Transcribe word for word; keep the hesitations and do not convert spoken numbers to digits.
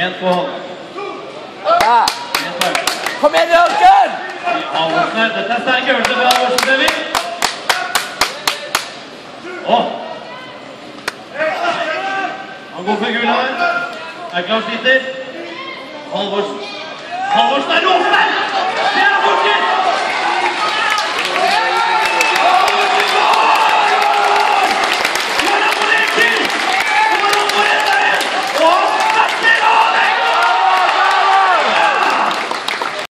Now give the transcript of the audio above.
En på hånd. Ja. Kom igjen, Jørgen! Halvorsen her. Dette er sterk øvelse fra Halvorsen, ser vi. Åh! Han går for gull her. Erklar sitter. Halvorsen. Halvorsen er råsterk! Det er fortsatt!